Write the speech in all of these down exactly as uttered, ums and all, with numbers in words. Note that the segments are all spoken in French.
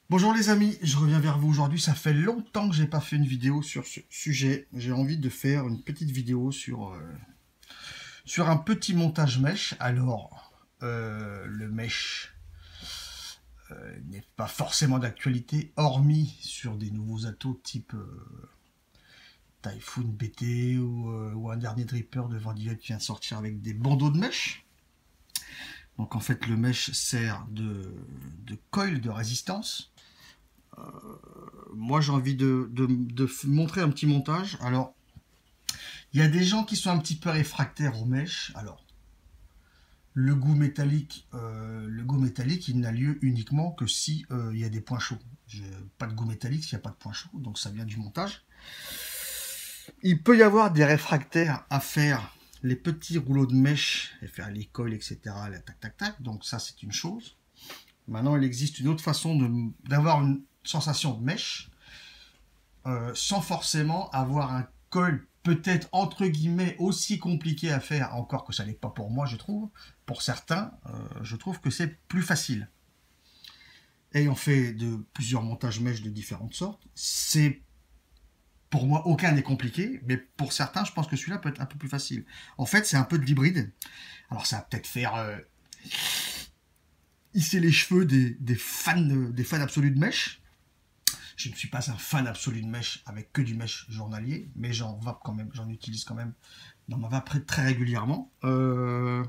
Bonjour les amis, je reviens vers vous aujourd'hui. Ça fait longtemps que j'ai pas fait une vidéo sur ce sujet. J'ai envie de faire une petite vidéo sur, euh, sur un petit montage mèche. Alors, euh, le mèche euh, n'est pas forcément d'actualité, hormis sur des nouveaux atos type euh, Typhoon B T ou, euh, ou un dernier dripper de Vandivia qui vient de sortir avec des bandeaux de mèche. Donc en fait, le mèche sert de, de coil de résistance. Euh, moi j'ai envie de, de, de montrer un petit montage. Alors, il y a des gens qui sont un petit peu réfractaires aux mèches. Alors, le goût métallique, euh, le goût métallique, il n'a lieu uniquement que si euh, il y a des points chauds. Pas de goût métallique s'il n'y a pas de points chauds, donc ça vient du montage. Il peut y avoir des réfractaires à faire les petits rouleaux de mèche et faire les coils, et cetera. Là, tac, tac, tac. Donc ça, c'est une chose. Maintenant, il existe une autre façon d'avoir une sensation de mèche euh, sans forcément avoir un coil peut-être entre guillemets aussi compliqué à faire, encore que ça n'est pas pour moi, je trouve. Pour certains, euh, je trouve que c'est plus facile. Ayant fait de plusieurs montages mèches de différentes sortes, c'est pour moi aucun n'est compliqué, mais pour certains, je pense que celui-là peut être un peu plus facile. En fait, c'est un peu de l'hybride. Alors ça va peut-être faire euh, hisser les cheveux des, des fans, des fans absolus de mèche. Je ne suis pas un fan absolu de mèche avec que du mèche journalier, mais j'en vape quand même, j'en utilise quand même dans ma vape très régulièrement. Euh...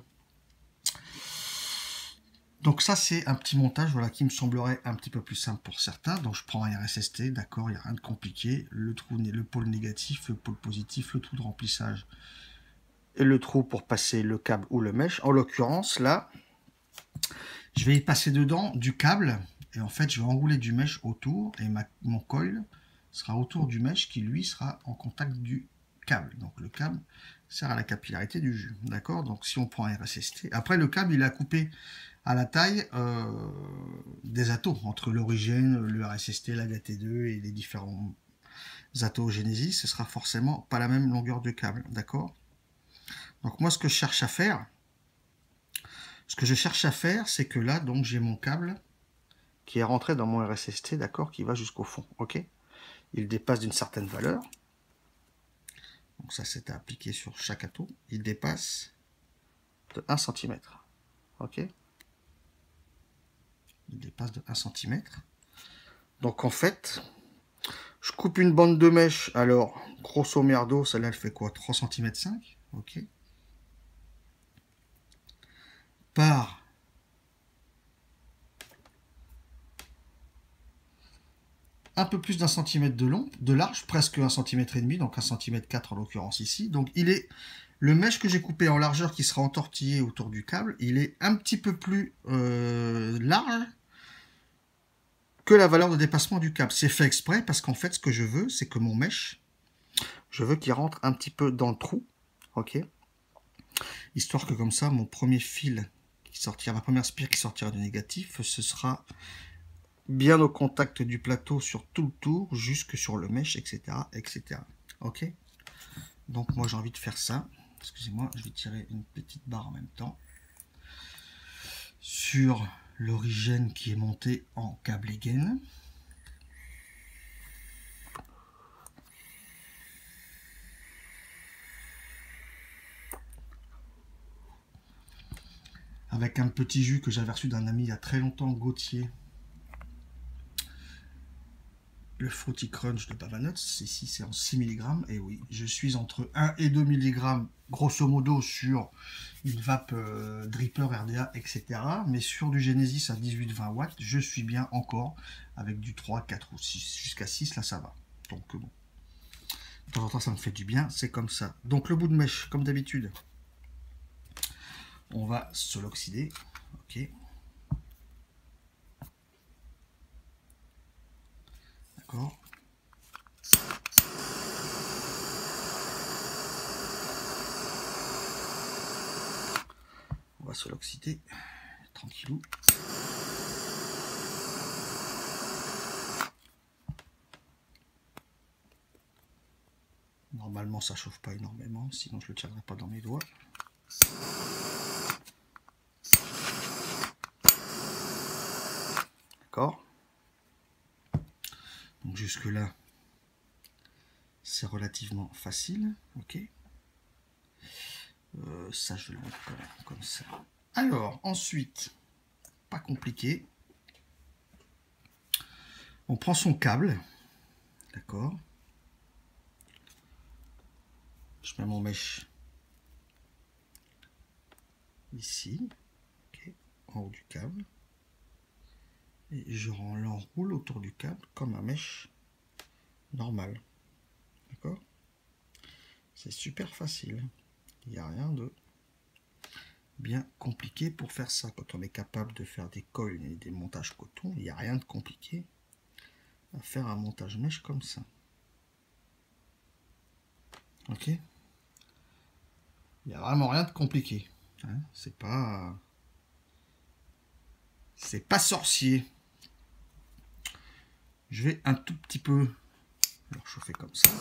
Donc ça, c'est un petit montage voilà, qui me semblerait un petit peu plus simple pour certains. Donc je prends un R S S T, d'accord, il n'y a rien de compliqué. Le trou, le pôle négatif, le pôle positif, le trou de remplissage et le trou pour passer le câble ou le mèche. En l'occurrence, là, je vais y passer dedans du câble. Et en fait, je vais enrouler du mèche autour et ma, mon coil sera autour du mèche qui, lui, sera en contact du câble. Donc, le câble sert à la capillarité du jus. D'accord? Donc, si on prend un R S S T... Après, le câble, il a coupé à la taille euh, des atos entre l'origine, le R S S T, la G A T deux et les différents atos Genesis. Ce sera forcément pas la même longueur de câble. D'accord? Donc, moi, ce que je cherche à faire, ce que je cherche à faire, c'est que là, donc, j'ai mon câble qui est rentré dans mon R S S T, d'accord, qui va jusqu'au fond, ok. Il dépasse d'une certaine valeur. Donc ça, c'est à appliquer sur chaque atout. Il dépasse de un centimètre, ok. Il dépasse de un centimètre. Donc en fait, je coupe une bande de mèche. Alors, grosso merdo, celle-là, elle fait quoi? trois virgule cinq centimètres, ok. Par un peu plus d'un centimètre de long, de large, presque un centimètre et demi, donc un centimètre quatre en l'occurrence ici. Donc il est le mèche que j'ai coupé en largeur qui sera entortillé autour du câble, il est un petit peu plus euh, large que la valeur de dépassement du câble. C'est fait exprès parce qu'en fait ce que je veux, c'est que mon mèche, je veux qu'il rentre un petit peu dans le trou, ok, histoire que comme ça mon premier fil qui sortira, ma première spire qui sortira du négatif, ce sera bien au contact du plateau sur tout le tour, jusque sur le mèche, et cetera, et cetera. Ok. Donc moi j'ai envie de faire ça. Excusez-moi, je vais tirer une petite barre en même temps sur l'origine qui est montée en câble gain. Avec un petit jus que j'avais reçu d'un ami il y a très longtemps, Gauthier. Le Fruity Crunch de Bavanuts, ici c'est en six milligrammes, et oui, je suis entre un et deux milligrammes grosso modo sur une vape euh, dripper R D A, et cetera. Mais sur du Genesis à dix-huit vingt watts, je suis bien encore avec du trois, quatre ou six, jusqu'à six, là ça va. Donc bon, de temps en temps ça me fait du bien, c'est comme ça. Donc le bout de mèche, comme d'habitude, on va se l'oxyder, ok. D'accord. On va se l'oxyder tranquillou. Normalement ça chauffe pas énormément, sinon je le tiendrai pas dans mes doigts. D'accord. Donc jusque là, c'est relativement facile. Ok. Euh, ça, je vais le mettre comme, comme ça. Alors, ensuite, pas compliqué. On prend son câble. D'accord. Je mets mon mèche ici, okay, en haut du câble. Et je l'enroule autour du câble comme un mèche normal. D'accord. C'est super facile. Il n'y a rien de bien compliqué pour faire ça. Quand on est capable de faire des cols et des montages coton, il n'y a rien de compliqué à faire un montage mèche comme ça. Ok. Il n'y a vraiment rien de compliqué. Hein, c'est pas... C'est pas sorcier. Je vais un tout petit peu alors chauffer comme ça.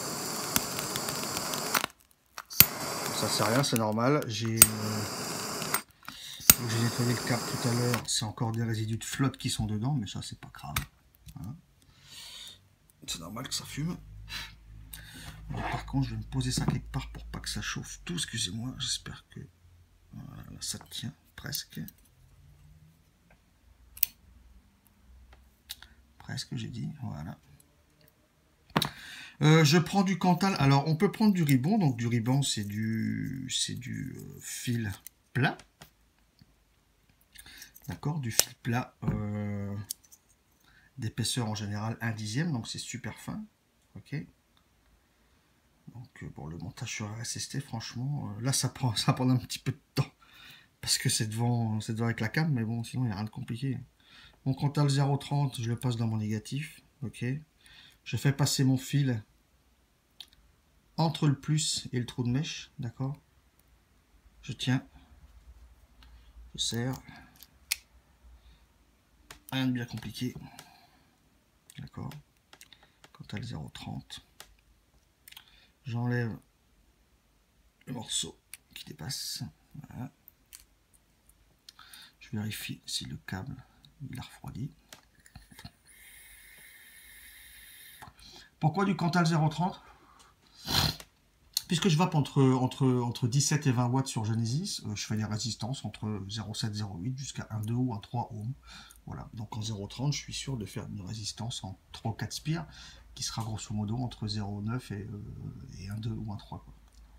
Ça sert à rien, c'est normal. J'ai euh, j'ai nettoyé le câble tout à l'heure. C'est encore des résidus de flotte qui sont dedans, mais ça c'est pas grave. Hein. C'est normal que ça fume. Donc, par contre, je vais me poser ça quelque part pour pas que ça chauffe tout. Excusez-moi, j'espère que voilà, ça tient presque. Presque, j'ai dit. Voilà. Euh, je prends du Cantal. Alors, on peut prendre du Ribon. Donc, du Ribon, c'est du, c'est du euh, fil plat. D'accord, du fil plat euh, d'épaisseur en général un dixième. Donc, c'est super fin. Ok. Donc, euh, bon, le montage sur R S S T, franchement, euh, là, ça prend, ça prend un petit peu de temps. Parce que c'est devant, c'est devant avec la cam. Mais bon, sinon, il n'y a rien de compliqué. Mon Cantal zéro trente, je le passe dans mon négatif. Ok. Je fais passer mon fil entre le plus et le trou de mèche, d'accord. Je tiens, je serre, rien de bien compliqué, d'accord. Quant à le zéro trente, j'enlève le morceau qui dépasse, voilà. Je vérifie si le câble il a refroidi. Pourquoi du Cantal zéro trente? Puisque je vape entre, entre, entre dix-sept et vingt watts sur Genesis, euh, je fais des résistances entre zéro virgule sept zéro virgule huit jusqu'à un virgule deux ou un virgule trois ohms. Voilà, donc en zéro virgule trente, je suis sûr de faire une résistance en trois ou quatre spires, qui sera grosso modo entre zéro virgule neuf et, euh, et un virgule deux ou un virgule trois. Quoi.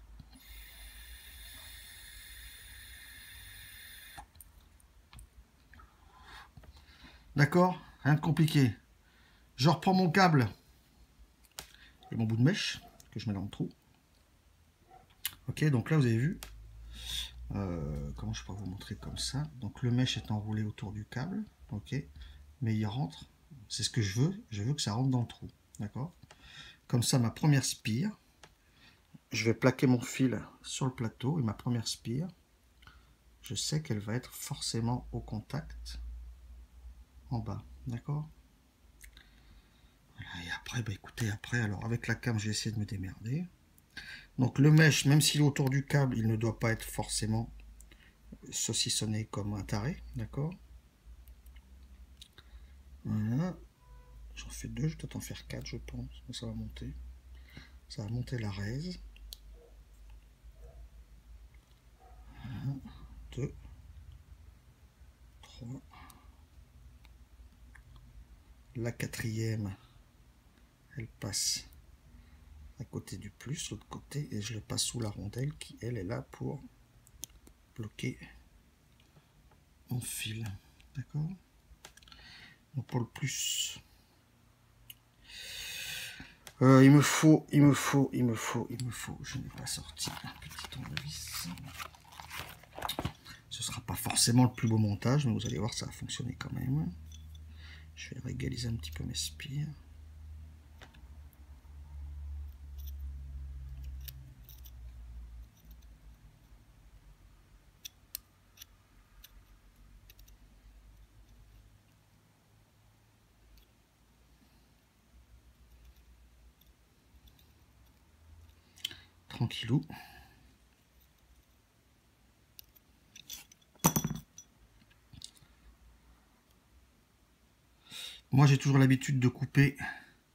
D'accord? Rien de compliqué. Je reprends mon câble et mon bout de mèche, que je mets dans le trou. Ok, donc là vous avez vu, euh, comment je pourrais vous montrer comme ça. Donc le mèche est enroulé autour du câble, ok, mais il rentre, c'est ce que je veux, je veux que ça rentre dans le trou, d'accord. Comme ça, ma première spire, je vais plaquer mon fil sur le plateau et ma première spire, je sais qu'elle va être forcément au contact en bas, d'accord. Voilà, et après, bah écoutez, après, alors avec la cam, je vais essayer de me démerder. Donc le mèche, même s'il est autour du câble, il ne doit pas être forcément saucissonné comme un taré, d'accord. Voilà, j'en fais deux, je vais peut-être en faire quatre, je pense, ça va monter. Ça va monter la raise. un, deux, trois. La quatrième, elle passe à côté du plus, l'autre côté, et je le passe sous la rondelle qui, elle, est là pour bloquer mon fil. D'accord. Donc pour le plus, euh, il me faut, il me faut, il me faut, il me faut, je n'ai pas sorti un petit tournevis. Ce sera pas forcément le plus beau montage, mais vous allez voir, ça va fonctionner quand même. Je vais régaliser un petit peu mes spires. Tranquillou. Moi, j'ai toujours l'habitude de couper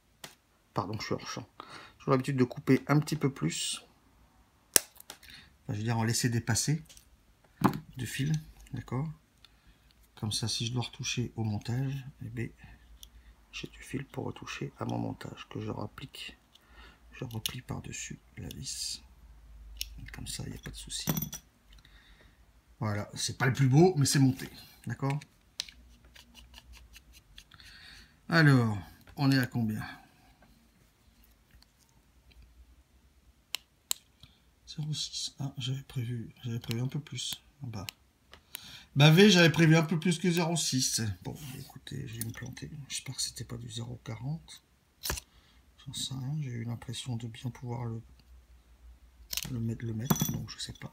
Pardon, je suis hors champ. J'ai l'habitude de couper un petit peu plus. Enfin, je veux dire, en laisser dépasser de fil, d'accord. Comme ça, si je dois retoucher au montage, eh bien, j'ai du fil pour retoucher à mon montage que je rapplique. Je replie par-dessus la vis. Comme ça, il n'y a pas de souci. Voilà, c'est pas le plus beau, mais c'est monté. D'accord? Alors, on est à combien? zéro virgule six. Ah, j'avais prévu, j'avais prévu un peu plus. En bas. Bah V, j'avais prévu un peu plus que zéro virgule six. Bon, écoutez, j'ai me planter. J'espère que c'était pas du zéro virgule quarante. J'en sais rien, j'ai eu l'impression de bien pouvoir le, le mettre, le mettre, donc je sais pas.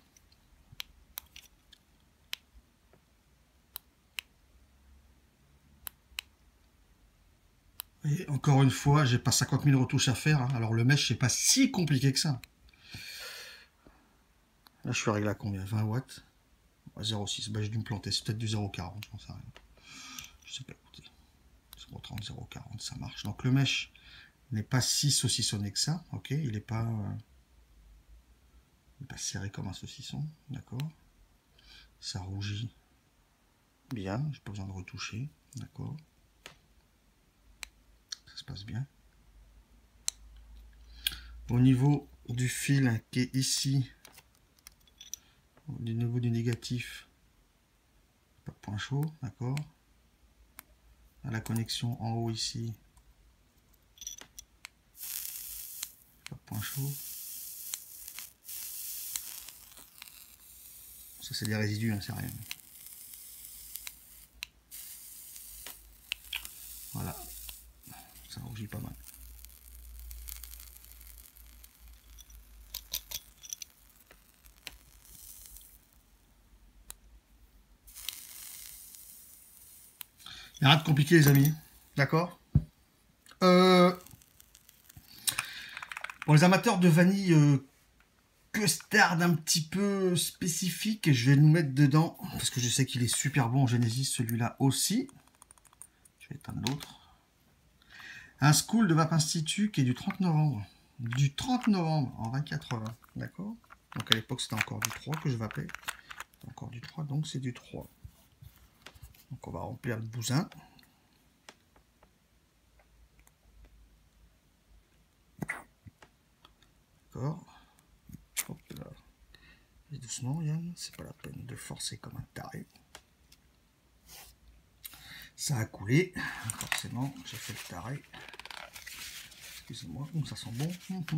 Et encore une fois, j'ai pas cinquante mille retouches à faire. Hein. Alors le mesh, c'est pas si compliqué que ça. Là, je suis réglé à combien? vingt watts. zéro virgule six. Bah, j'ai dû me planter. C'est peut-être du zéro virgule quarante. J'en sais rien. Je sais pas, écoutez. zéro virgule trente, zéro virgule quarante, ça marche. Donc le mesh n'est pas si saucissonné que ça. Ok, il n'est pas, euh, il est pas serré comme un saucisson. D'accord. Ça rougit bien. J'ai pas besoin de retoucher. D'accord. Ça se passe bien. Au niveau du fil qui est ici, au niveau du négatif, pas de point chaud, d'accord. À la connexion en haut ici, pas de point chaud. Ça c'est des résidus, hein, c'est rien. Voilà, ça rougit pas mal. Il n'y a rien de compliqué les amis, d'accord. euh, Pour les amateurs de vanille euh, custard un petit peu spécifique, je vais nous mettre dedans, parce que je sais qu'il est super bon en Genesis, celui-là aussi. Je vais éteindre l'autre. Un School de Vape Institut qui est du trente novembre. Du trente novembre en vingt quatre-vingts, d'accord. Donc à l'époque c'était encore du trois que je vapais. Encore du trois, donc c'est du trois. Donc on va remplir le bousin. D'accord. Hop là. Et doucement Yann, c'est pas la peine de forcer comme un taré. Ça a coulé, forcément, j'ai fait le taré. Excusez-moi, ça sent bon.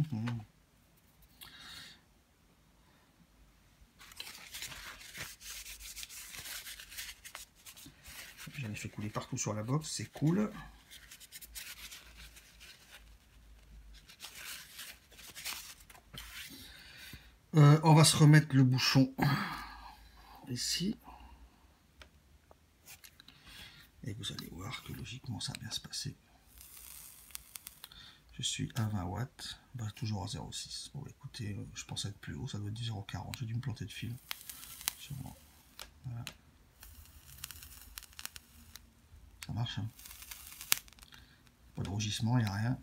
J'en ai fait couler partout sur la box, c'est cool. Euh, on va se remettre le bouchon ici. Et vous allez voir que logiquement ça va bien se passer. Je suis à vingt watts, bah, toujours à zéro virgule six. Bon écoutez, euh, je pense être plus haut, ça doit être du zéro virgule quarante. J'ai dû me planter de fil. Sûrement. Voilà. Ça marche. Hein. Pas de rougissement, il n'y a rien.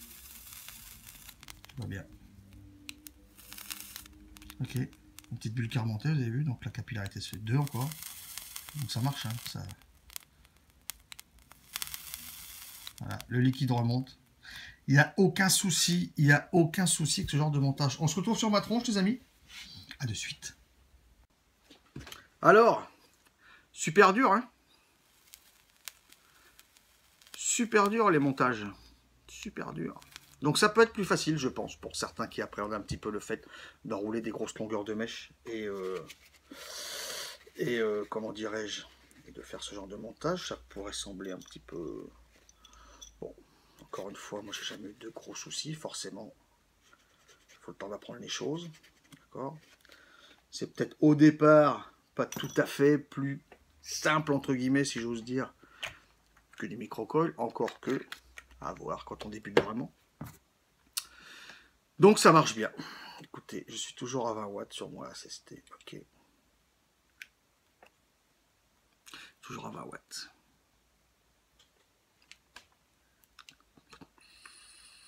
Tout va bien. Ok. Une petite bulle carmentée, vous avez vu, donc la capillarité se fait deux encore. Donc ça marche. Hein, ça... Voilà, le liquide remonte. Il n'y a aucun souci, il n'y a aucun souci avec ce genre de montage. On se retrouve sur ma tronche, les amis. À de suite. Alors, super dur, hein. Super dur les montages. Super dur. Donc ça peut être plus facile, je pense, pour certains qui appréhendent un petit peu le fait d'enrouler des grosses longueurs de mèche et, euh, et euh, comment dirais-je, de faire ce genre de montage. Ça pourrait sembler un petit peu... Bon, encore une fois, moi j'ai jamais eu de gros soucis, forcément. Il faut le temps d'apprendre les choses. D'accord. C'est peut-être au départ pas tout à fait plus simple, entre guillemets, si j'ose dire, que du microcoil, encore que, à voir quand on débute vraiment. Donc ça marche bien. Écoutez, je suis toujours à vingt watts sur mon S S T. Ok. Toujours à vingt watts.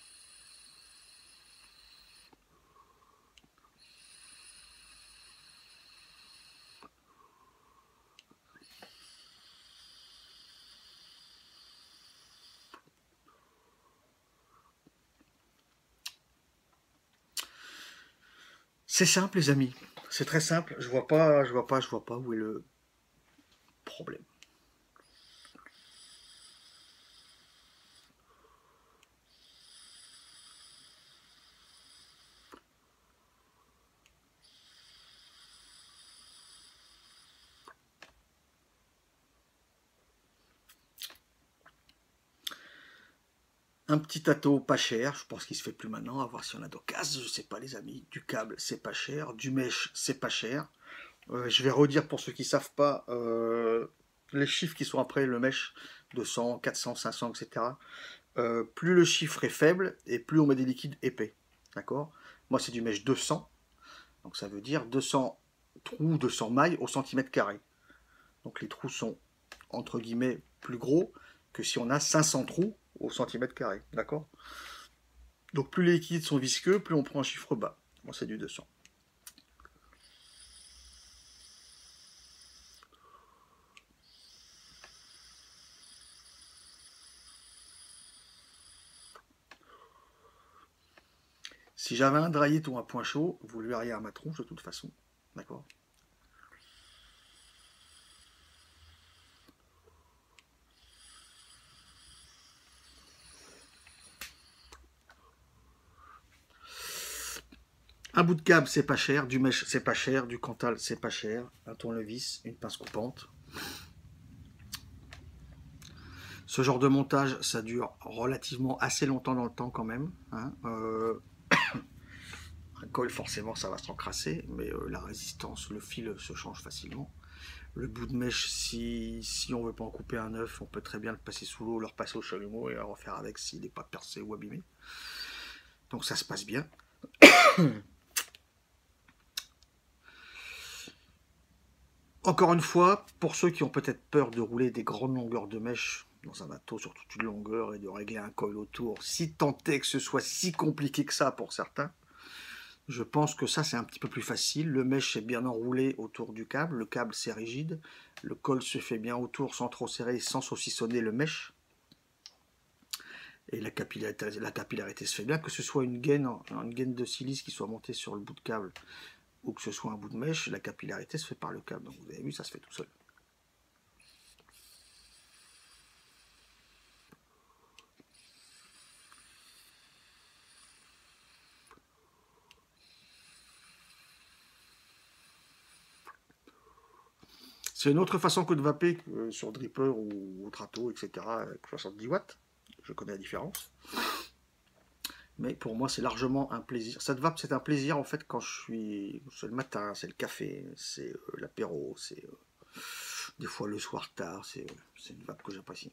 C'est simple, les amis. C'est très simple. Je vois pas, je vois pas, je vois pas où est le problème. Un petit tâteau pas cher, je pense qu'il se fait plus maintenant, à voir si on a d'occasion, je sais pas les amis. Du câble, c'est pas cher. Du mèche, c'est pas cher. Euh, je vais redire pour ceux qui savent pas, euh, les chiffres qui sont après le mèche, deux cents, quatre cents, cinq cents, et cetera. Euh, plus le chiffre est faible, et plus on met des liquides épais. D'accord? Moi, c'est du mèche deux cents, donc ça veut dire deux cents trous, deux cents mailles au centimètre carré. Donc les trous sont, entre guillemets, plus gros que si on a cinq cents trous au centimètre carré, d'accord? Donc plus les liquides sont visqueux, plus on prend un chiffre bas. Moi c'est du deux cents. Si j'avais un draillette ou un point chaud, vous lui verriez à ma tronche de toute façon, d'accord? Un bout de câble, c'est pas cher. Du mèche, c'est pas cher. Du cantal, c'est pas cher. Un tournevis, une pince coupante. Ce genre de montage, ça dure relativement assez longtemps dans le temps quand même. Hein. Euh... Un col, forcément, ça va s'encrasser, mais euh, la résistance, le fil se change facilement. Le bout de mèche, si, si on veut pas en couper un œuf, on peut très bien le passer sous l'eau, le repasser au chalumeau et le refaire avec s'il n'est pas percé ou abîmé. Donc ça se passe bien. Encore une fois, pour ceux qui ont peut-être peur de rouler des grandes longueurs de mèche dans un bateau sur toute une longueur et de régler un coil autour, si tant est que ce soit si compliqué que ça pour certains, je pense que ça c'est un petit peu plus facile. Le mèche est bien enroulé autour du câble, le câble c'est rigide, le col se fait bien autour sans trop serrer, sans saucissonner le mèche. Et la capillarité, la capillarité se fait bien, que ce soit une gaine, une gaine de silice qui soit montée sur le bout de câble ou que ce soit un bout de mèche, la capillarité se fait par le câble. Donc vous avez vu, ça se fait tout seul. C'est une autre façon que de vaper euh, sur Dripper ou, ou Trato, et cetera, avec soixante-dix watts. Je connais la différence. Mais pour moi, c'est largement un plaisir. Cette vape, c'est un plaisir, en fait, quand je suis... C'est le matin, c'est le café, c'est euh, l'apéro, c'est... Euh, des fois le soir tard, c'est euh, une vape que j'apprécie.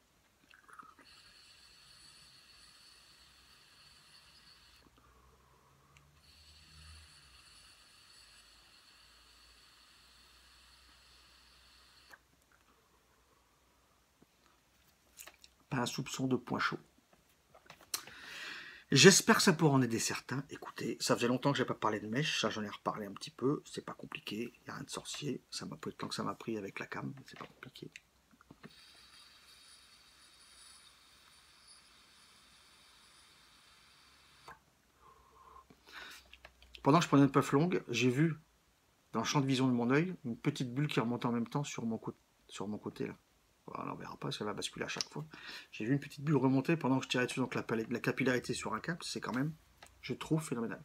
Pas un soupçon de point chaud. J'espère que ça pourra en aider certains. Écoutez, ça faisait longtemps que je n'ai pas parlé de mèche, ça j'en ai reparlé un petit peu, c'est pas compliqué, il n'y a rien de sorcier, ça m'a pris le temps que ça m'a pris avec la cam, c'est pas compliqué. Pendant que je prenais une puff longue, j'ai vu, dans le champ de vision de mon œil, une petite bulle qui remontait en même temps sur mon, côté, sur mon côté là. Voilà, on verra pas, ça va basculer à chaque fois. J'ai vu une petite bulle remonter pendant que je tirais dessus, donc la, la capillarité sur un câble, c'est quand même, je trouve, phénoménal.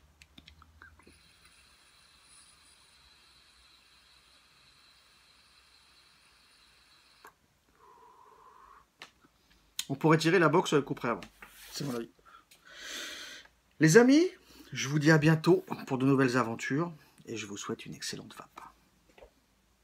On pourrait tirer la box couperée avant, c'est mon avis. Les amis, je vous dis à bientôt pour de nouvelles aventures et je vous souhaite une excellente vape.